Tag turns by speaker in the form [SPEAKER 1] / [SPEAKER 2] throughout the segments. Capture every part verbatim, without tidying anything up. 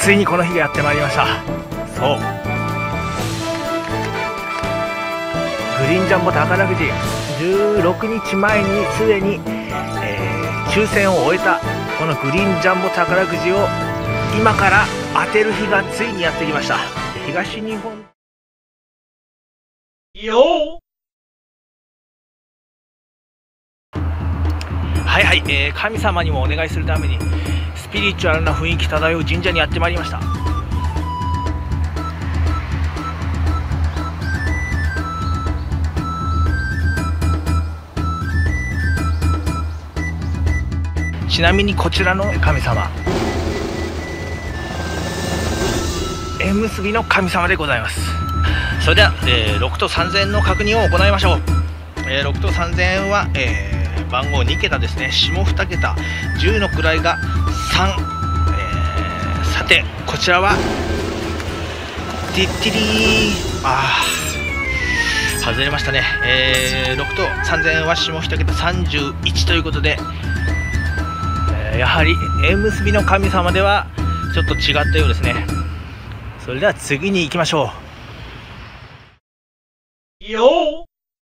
[SPEAKER 1] ついにこの日がやってまいりました。そう、グリーンジャンボ宝くじじゅうろくにちまえにすでに、えー、抽選を終えたこのグリーンジャンボ宝くじを今から当てる日がついにやってきました。東日本よはいはい、えー、神様にもお願いするためにスピリチュアルな雰囲気漂う神社にやってまいりました。ちなみにこちらの神様、縁結びの神様でございます。それでは、えー、ろくとさんぜんえんの確認を行いましょう。えー、ろくとさんぜんえんは、えー、番号にけたですね。下にけた、じゅうの位がさん、えー、さてこちらはティッティリー、あー外れましたね。えー、ろくとさんぜんえんは下にけたさんじゅういちということで、えー、やはり縁結びの神様ではちょっと違ったようですね。それでは次に行きましょうよー。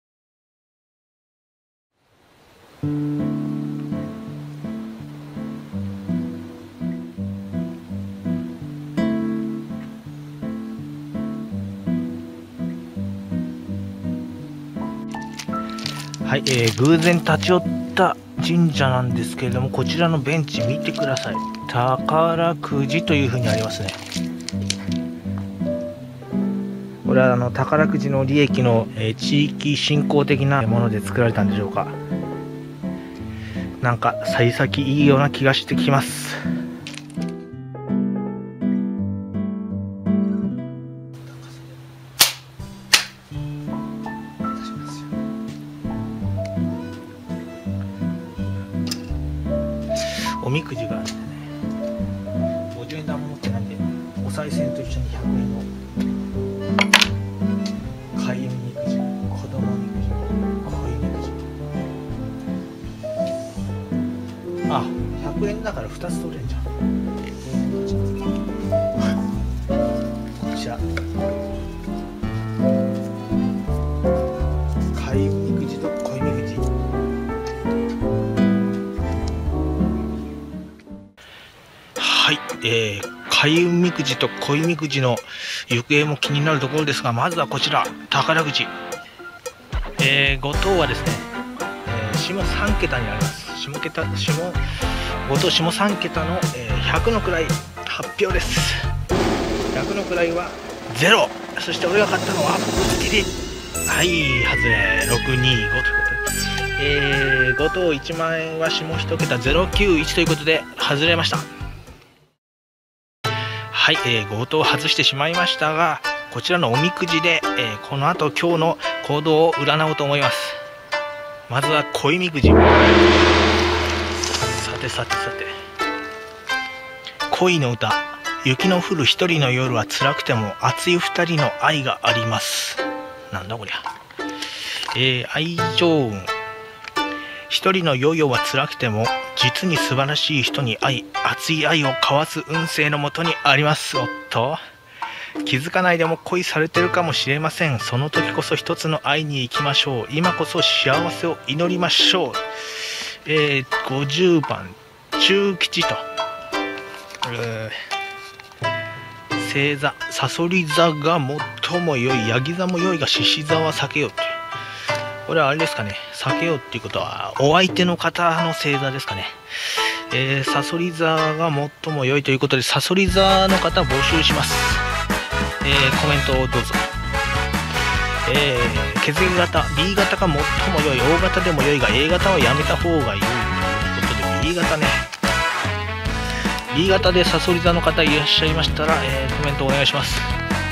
[SPEAKER 1] はい、えー、偶然立ち寄った神社なんですけれども、こちらのベンチ見てください。宝くじというふうにありますね。これはあの宝くじの利益の、えー、地域振興的なもので作られたんでしょうか。なんか幸先いいような気がしてきます。おみくじがあってね、ごじゅうえん玉持ってないんで、お賽銭と一緒にひゃくえんの開運みくじ、子供みくじ、恋みくじ、あ、ひゃくえんだからふたつ取れんじゃん。こちら開運みくじと恋みくじ。はい、えー、開運みくじと恋みくじの行方も気になるところですが、まずはこちら宝くじ、えー、ご等はですね、えー、下さんけたになります。下桁下ご等下さんけたの、えー、ひゃくの位発表です。ひゃくの位はゼロ。そして俺が買ったのはティリッ、はい、外れろくにごということで、えー、ご等いちまんえんは下いちけたゼロきゅういちということで外れました。はい、えー、ご等外してしまいましたが、こちらのおみくじで、えー、この後今日の行動を占おうと思います。まずは恋みくじ。さてさてさて、恋の歌。雪の降る一人の夜は辛くても熱い二人の愛があります。なんだこりゃ。えー、愛情運。一人の夜は辛くても実に素晴らしい人に愛、熱い愛を交わす運勢のもとにあります。おっと、気づかないでも恋されてるかもしれません。その時こそ一つの愛に行きましょう。今こそ幸せを祈りましょう。えー、ごじゅうばん中吉と、えー、星座さそり座が最も良い、ヤギ座も良いが獅子座は避けようって。これはあれですかね、避けようっていうことはお相手の方の星座ですかね。えー、さそり座が最も良いということで、さそり座の方募集します。えー、コメントをどうぞ。えー、血液型 B 型が最も良い、O 型でも良いが A 型はやめた方が良いということで B 型ね。B 型でさそり座の方いらっしゃいましたら、えー、コメントお願いします。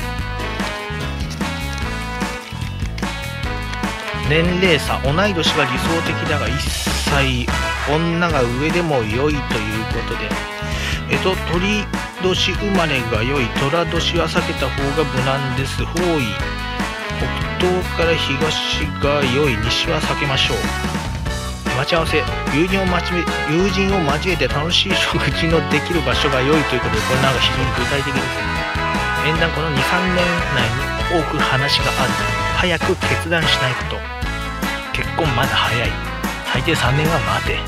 [SPEAKER 1] 年齢差、同い年が理想的だがいっさい女が上でも良いということで、えっと鳥年生まれが良い、寅年は避けた方が無難です。方位、北東から東が良い、西は避けましょう。 待ち合わせ、友人を待ち友人を交えて楽しい食事のできる場所が良いということで、これなんか非常に具体的ですね。面談このにさんねん内に多く話がある。早く決断しないこと。結婚まだ早い。最低さんねんは待て。えー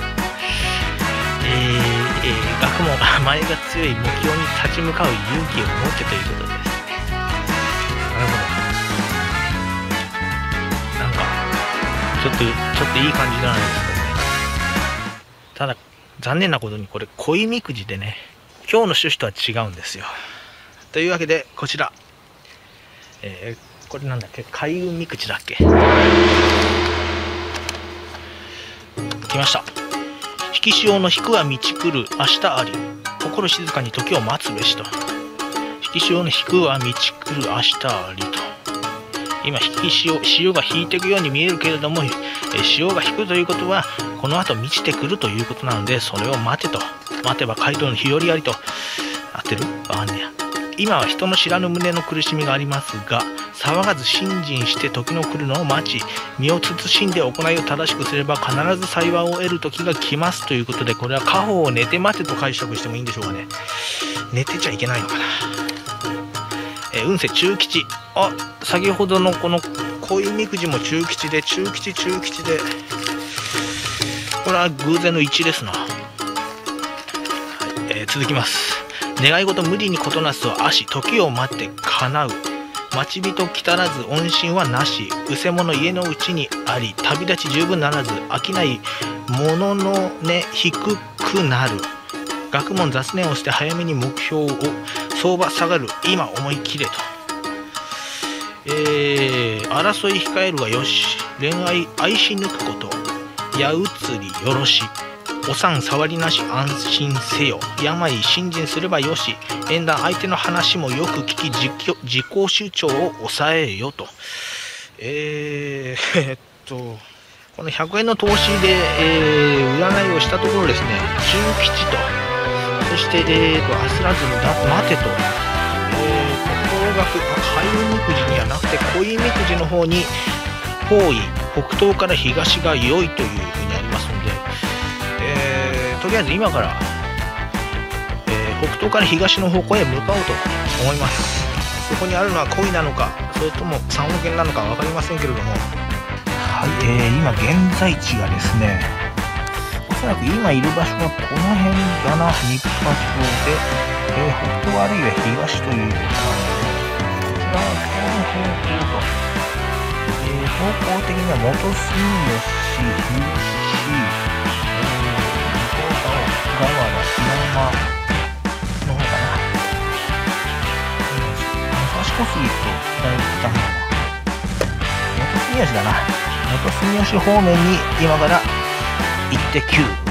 [SPEAKER 1] えー、学問甘えが強い目標に立ち向かう勇気を持ってということです。なるほど。なんかちょっとちょっといい感じじゃないですかね。ただ残念なことにこれ恋みくじでね、今日の趣旨とは違うんですよ。というわけでこちら、えー、これなんだっけ、開運みくじだっけ。来ました。引き潮の引くは道来る明日あり、心静かに時を待つべしと。引き潮の引くは道来る明日ありと。今引き潮、潮が引いていくように見えるけれども、え潮が引くということはこの後満ちてくるということなので、それを待てと。待てば街道の日和ありと。合ってる？わかんねえや。今は人の知らぬ胸の苦しみがありますが、騒がず信心して時の来るのを待ち、身を慎んで行いを正しくすれば必ず幸いを得る時が来ますということで、これは家宝を寝て待てと解釈してもいいんでしょうかね。寝てちゃいけないのかな。えー、運勢中吉。あ、先ほどのこの恋みくじも中吉で、中吉中吉で、これは偶然の一致ですな。はい、えー、続きます。願い事無理に事なすと足、時を待って叶う。待ち人来たらず音信はなし。うせ者家のうちにあり。旅立ち十分ならず飽きないものの値低くなる。学問雑念をして早めに目標を相場下がる。今思い切れと。えー、争い控えるはよし。恋愛愛し抜くこと。矢移りよろし。お産触りなし安心せよ。病信心すればよし。縁談相手の話もよく聞き、自己自己主張を抑えよと。えー、えっとこのひゃくえんの投資で、えー、占いをしたところですね、中吉と、そして、えー、と焦らずにだ待てと、えー、と方角、開運みくじにはなくて恋みくじの方に方位、北東から東が良いというふうにありますので、えー、とりあえず今から、えー、北東から東の方向へ向かおうと思います。そこにあるのは恋なのか、それとも三億円なのか分かりませんけれども、はい、えー、今現在地がですね、おそらく今いる場所はこの辺だな、日波町で、えー、北東あるいは東ということなので、こちらはこの方向と、えー、方向的には元住吉、東市、川原、広間の方かな。武蔵小杉とだいぶ来たんだな。元住吉だな。元住吉方面に今から行ってきゅう。